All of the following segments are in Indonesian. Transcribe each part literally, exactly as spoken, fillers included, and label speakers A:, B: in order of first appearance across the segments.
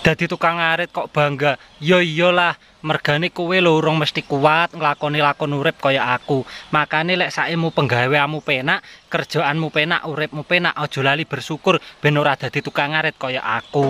A: dadi tukang ngarit kok bangga. Yo iyalah, mergane kowe lho urung mesti kuat nglakoni lakon urip kaya aku. Makane lek saemu penggaweanmu penak, kerjaanmu penak, uripmu penak, aja lali bersyukur ben ora dadi tukang ngarit kaya aku.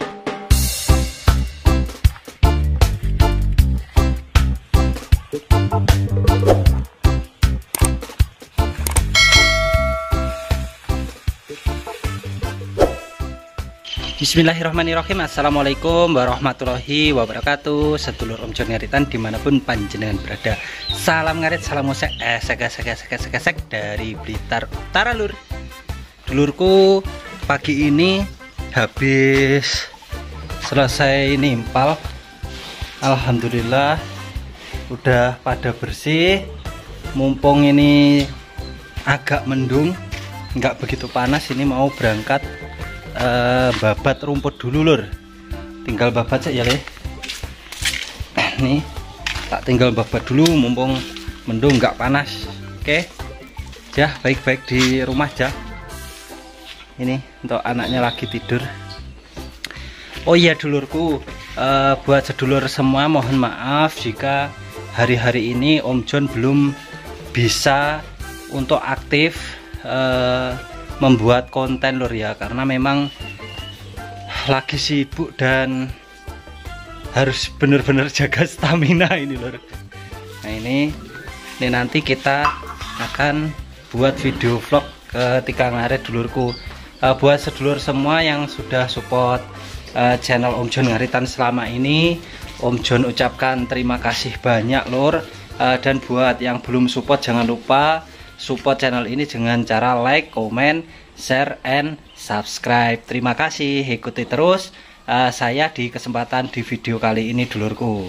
A: Bismillahirrahmanirrahim. Assalamualaikum warahmatullahi wabarakatuh. Sedulur Om Jon ngaritan dimanapun panjenengan berada. Salam ngarit, salam musik, eh sega sega sega sega seg dari Blitar Utara lur. Dulurku, pagi ini habis selesai nimpal. Alhamdulillah udah pada bersih. Mumpung ini agak mendung, nggak begitu panas, ini mau berangkat Uh, babat rumput dulu lur. Tinggal babat sih ya le. Nih tak tinggal babat dulu mumpung mendung nggak panas. Oke ya, baik-baik di rumah aja. Ini untuk anaknya lagi tidur. Oh iya dulurku, uh, buat sedulur semua mohon maaf jika hari-hari ini Om Jon belum bisa untuk aktif uh, membuat konten lur ya, karena memang lagi sibuk dan harus bener-bener jaga stamina ini lur. Nah ini ini nanti kita akan buat video vlog ketika ngarit dulurku. Uh, buat sedulur semua yang sudah support uh, channel Om Jon ngaritan selama ini, Om Jon ucapkan terima kasih banyak lur. Uh, dan buat yang belum support jangan lupa support channel ini dengan cara like, komen, share, and subscribe. Terima kasih, ikuti terus uh, saya di kesempatan di video kali ini dulurku.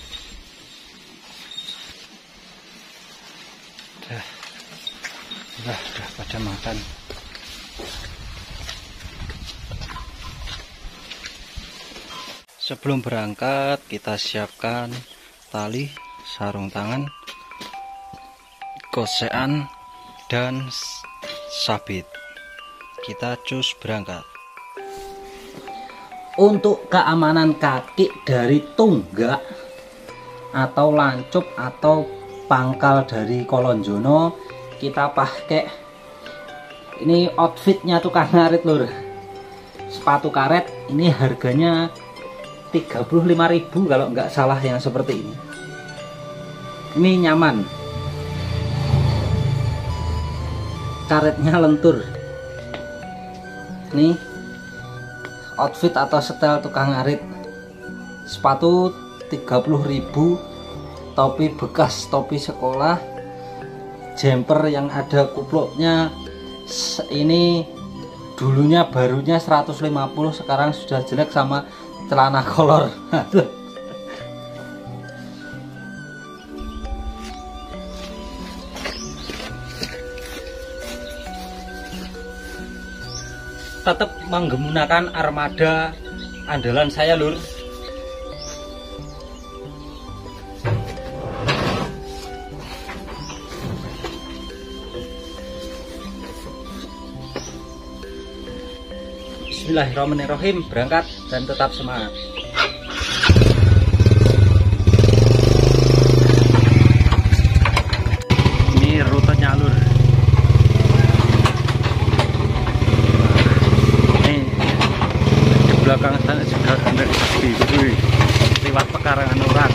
A: Udah, udah, udah pada makan. Sebelum berangkat kita siapkan tali, sarung tangan, kosean, dan sabit. Kita cus berangkat. Untuk keamanan kaki dari tunggak atau lancup atau pangkal dari kolonjono, kita pakai ini outfitnya tukang ngarit lur. Sepatu karet ini harganya tiga puluh lima ribu kalau nggak salah, yang seperti ini. Ini nyaman, karetnya lentur. Nih outfit atau setel tukang ngarit. Sepatu tiga puluh ribu, topi bekas topi sekolah, jumper yang ada kupluknya ini dulunya barunya seratus lima puluh, sekarang sudah jelek sama celana kolor. Tetap menggunakan armada andalan saya lur. Bismillahirrahmanirrahim, berangkat dan tetap semangat. Ini rutenya lur. Belakang sana juga ada di lewat pekarangan orang.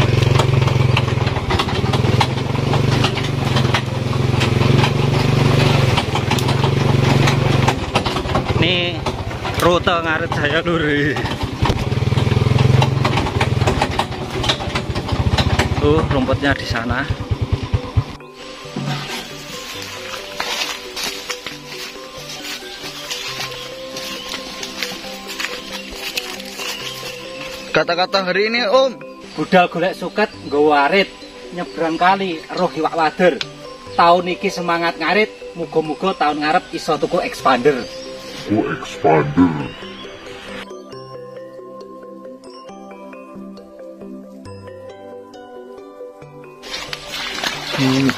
A: Ini rute ngarit saya lur. Tuh rumputnya di sana.
B: Kata-kata hari ini Om,
A: budal golek suket nggawa arit, nyebrang kali roh iwak wader. Tahun iki semangat ngarit, muga-muga tahun ngarep iso tuku expander.
B: Tuku expander. Hmm.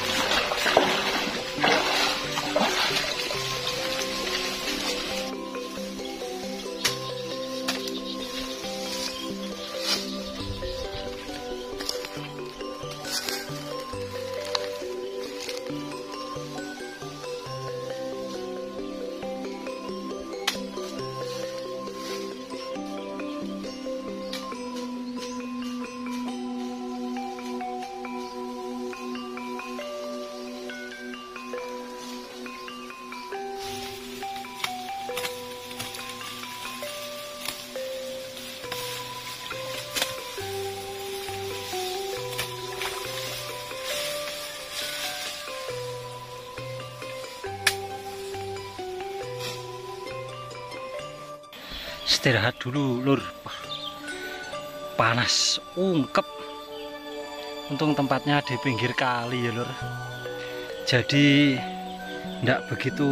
A: istirahat dulu lur. Wah, panas ungkep. Untung tempatnya di pinggir kali ya lur, jadi ndak begitu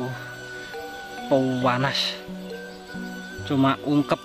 A: panas, cuma ungkep.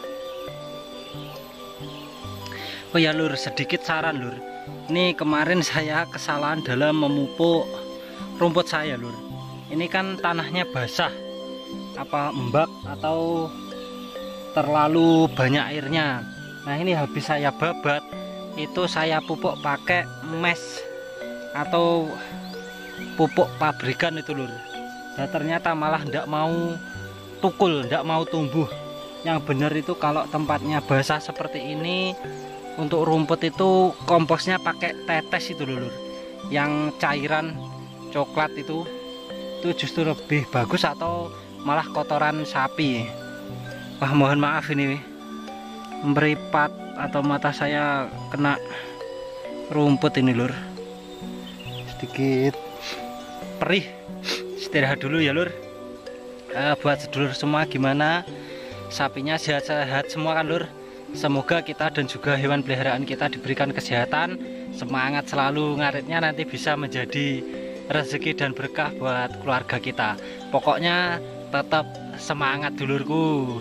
A: Oh ya lur, sedikit saran lur, ini kemarin saya kesalahan dalam memupuk rumput saya lur. Ini kan tanahnya basah, apa embak atau terlalu banyak airnya. Nah ini habis saya babat, itu saya pupuk pakai mes atau pupuk pabrikan itu lur. Nah ternyata malah ndak mau tukul, ndak mau tumbuh. Yang benar itu kalau tempatnya basah seperti ini, untuk rumput itu komposnya pakai tetes itu lur, yang cairan coklat itu itu justru lebih bagus, atau malah kotoran sapi. Wah mohon maaf ini meripat atau mata saya kena rumput ini lur, sedikit perih. Istirahat dulu ya lur. Uh, buat sedulur semua, gimana sapinya sehat-sehat semua kan lur? Semoga kita dan juga hewan peliharaan kita diberikan kesehatan, semangat selalu ngaritnya, nanti bisa menjadi rezeki dan berkah buat keluarga kita. Pokoknya tetap semangat dulurku.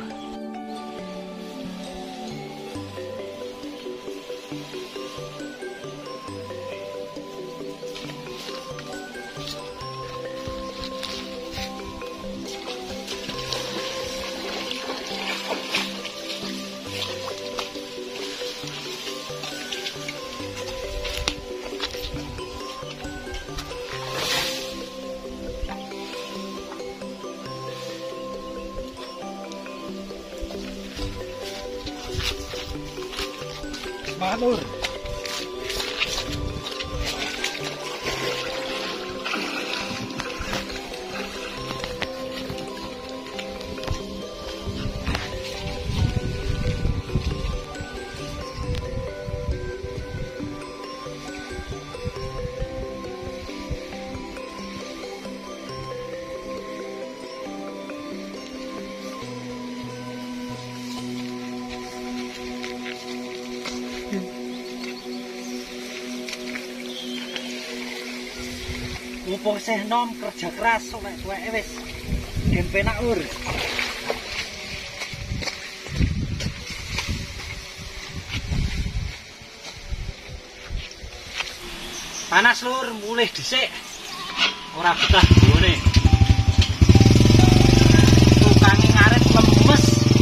A: Lur, mumpung sih nom kerja keras suwek-suweke wis gen penak lur. Panas lur, mulih dhisik ora betah gone. Tukange ngarit lemes.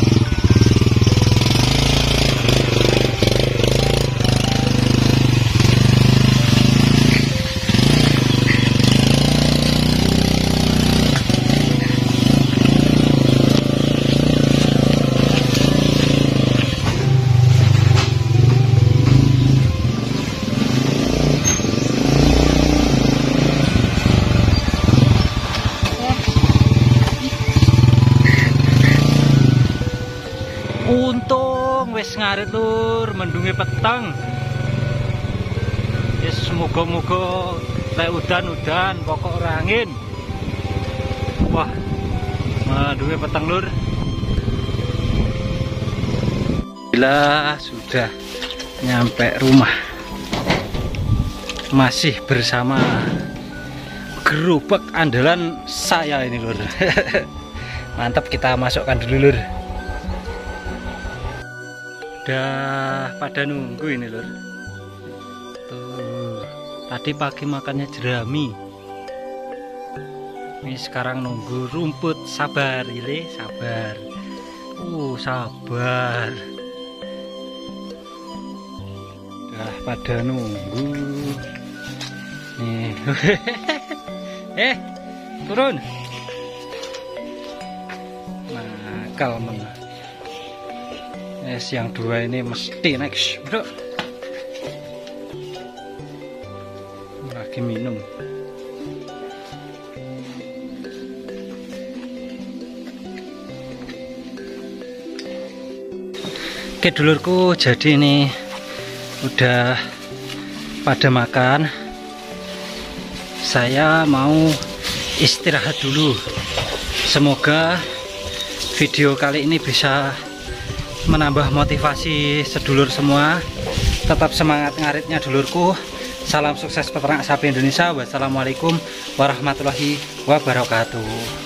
A: Untung wis ngarit lur, mendunge peteng. Wis semoga-moga lek udan-udan pokok ora angin. Wah, mendunge peteng lur. Bila sudah nyampe rumah, masih bersama gerobak andalan saya ini lur. Mantap, kita masukkan dulu lur. Udah pada nunggu ini lur. Tuh, tadi pagi makannya jerami. Ini sekarang nunggu rumput. Sabar ile, sabar. Uh, sabar. Udah pada nunggu. Nih. Eh, turun. Nakal mana? Es yang dua ini mesti next, bro. Lagi minum. Oke dulurku, jadi ini udah pada makan. Saya mau istirahat dulu. Semoga video kali ini bisa menambah motivasi sedulur semua. Tetap semangat ngaritnya dulurku. Salam sukses peternak sapi Indonesia. Wassalamualaikum warahmatullahi wabarakatuh.